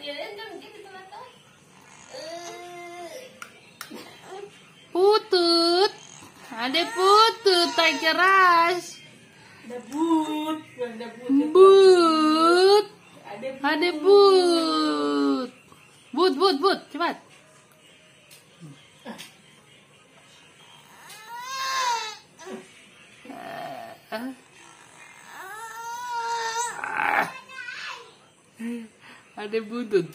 Putut. Ada putut, tai keras. Ada but. But. Ada but. But. Cepat. Ada butut.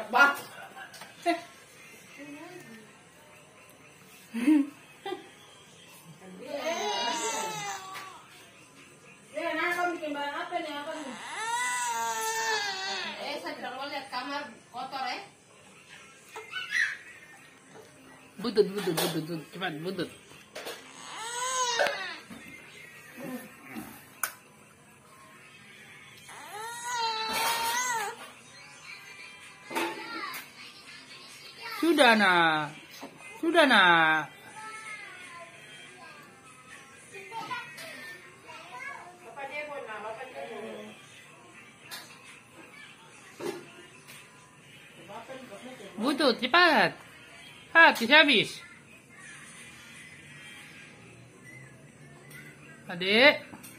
Saya mau lihat kamar kotor ya. Butut. Cepat, butut. Sudah nak. Butut, cepat. Habis. Adik.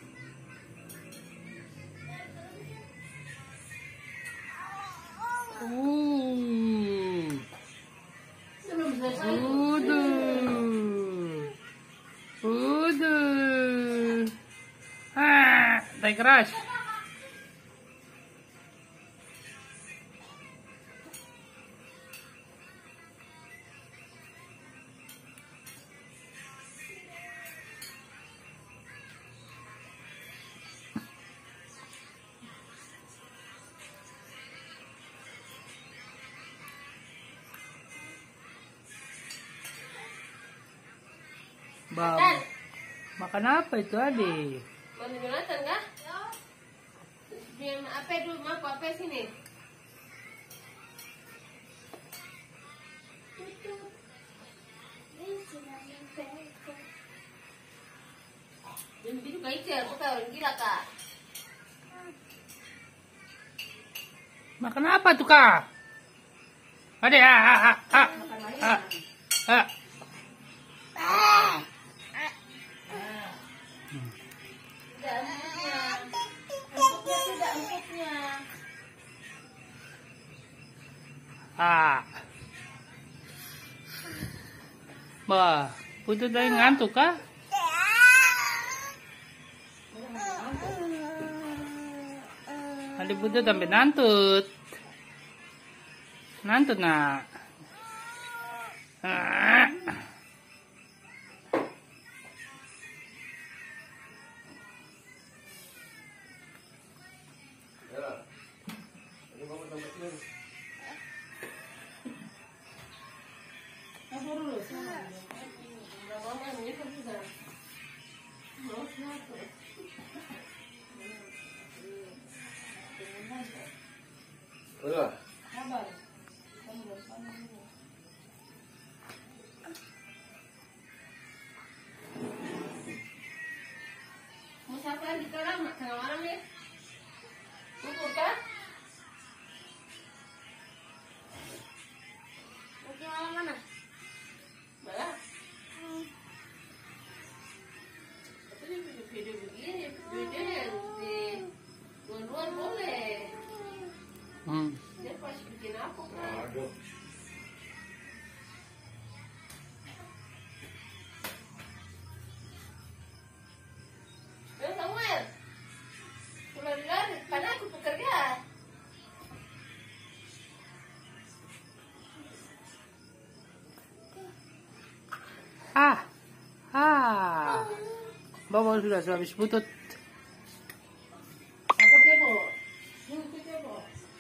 Udah. Tai keras. Makan apa itu, Adik? Mau Jonathan kah? Diam apa dulu, apa sini? Ini juga icer, bukan orang gila kak. Makan apa tuh, Kak? Adik, Bah, Putut lagi ngantuk kah? Ada Putut sampai nantut. Nantut nak. Mau siapa di kolam? Tengah malam nih. Bubur kah? Mau ke malam mana? Malah. Tapi video begini, video yang di luar boleh. Dia pas bikin apa kan? Aduh. Samuel, pulang lari, karena aku pekerja. Bawa sudah habis Putut. Apa dia mau? Ini dia mau.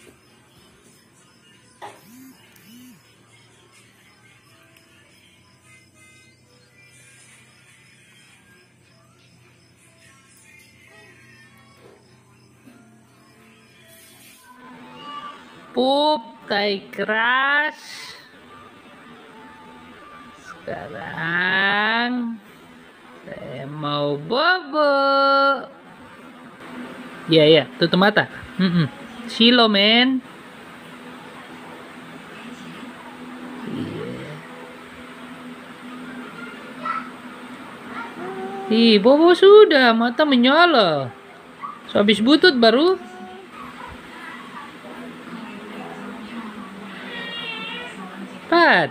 Pup, tai keras. Sekarang saya mau bobo. Ya, tutup mata. Silo, men. Ih, Bobo sudah, mata menyala. So, habis butut baru. Pat.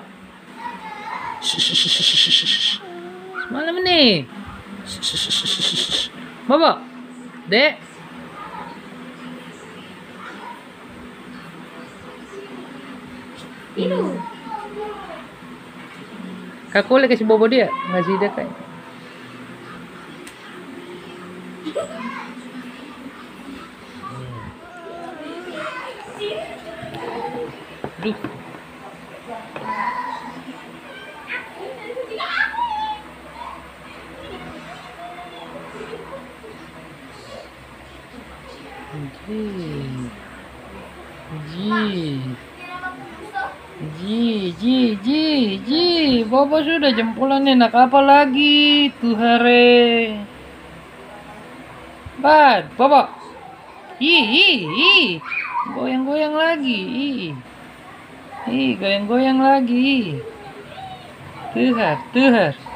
Semalam nih. Bobo. Dek. Minum. Kakak boleh kasih Bobo dia, ngasih dia kayak. Duh. Ji. Bobo sudah jempolannya, nak apa lagi? Tuhare. Bad, Bobo. Ih. Goyang-goyang lagi. Goyang-goyang lagi. Tuhar.